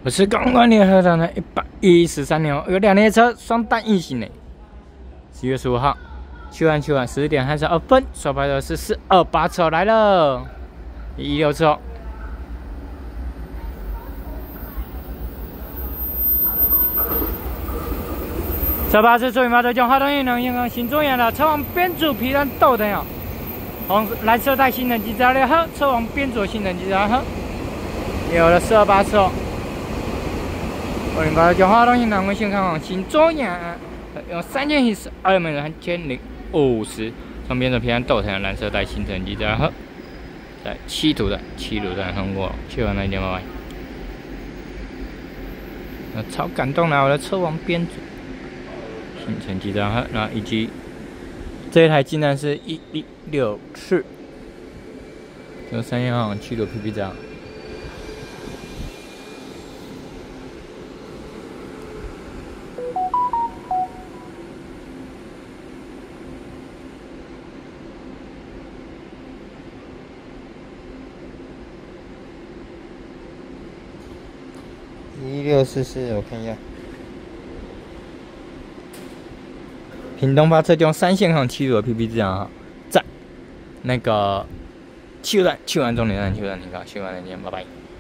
我是公关联合团的113年，有2列车双弹运行呢。10月15号，去完11点32分，首排的是428次来了，16次。这巴士出马的将花东运能银行新中央的车往边组皮蛋豆的哟，红蓝色带新等级资料盒，车往边组新等级资料盒，有了428次。我们把将花东运能微信看往新中央，用3012枚的1050，从边组皮蛋豆的蓝色带新等级资料盒，在7图段通过，去完了1.8万，超感动了，我的车往边组。新成绩单盒，然后以及这一台竟然是116次，有3号7路 PP 章。1644，我看一下。屏东发车用3线行7路的 PP 这样哈，在那个7段去完终点站，去完停靠，去完了，拜拜。